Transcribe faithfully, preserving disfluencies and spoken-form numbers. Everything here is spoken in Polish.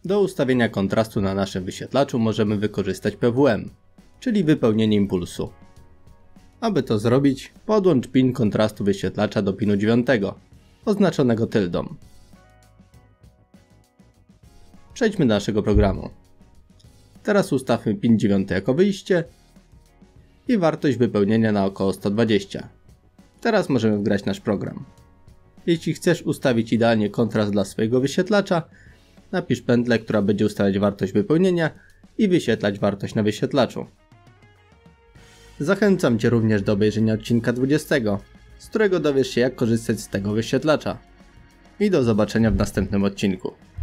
Do ustawienia kontrastu na naszym wyświetlaczu możemy wykorzystać P W M, czyli wypełnienie impulsu. Aby to zrobić, podłącz pin kontrastu wyświetlacza do pinu dziewiątego, oznaczonego tyldą. Przejdźmy do naszego programu. Teraz ustawmy pin dziewiąty jako wyjście i wartość wypełnienia na około sto dwadzieścia. Teraz możemy wgrać nasz program. Jeśli chcesz ustawić idealnie kontrast dla swojego wyświetlacza, napisz pętlę, która będzie ustalać wartość wypełnienia i wyświetlać wartość na wyświetlaczu. Zachęcam Cię również do obejrzenia odcinka dwudziestego, z którego dowiesz się, jak korzystać z tego wyświetlacza. I do zobaczenia w następnym odcinku.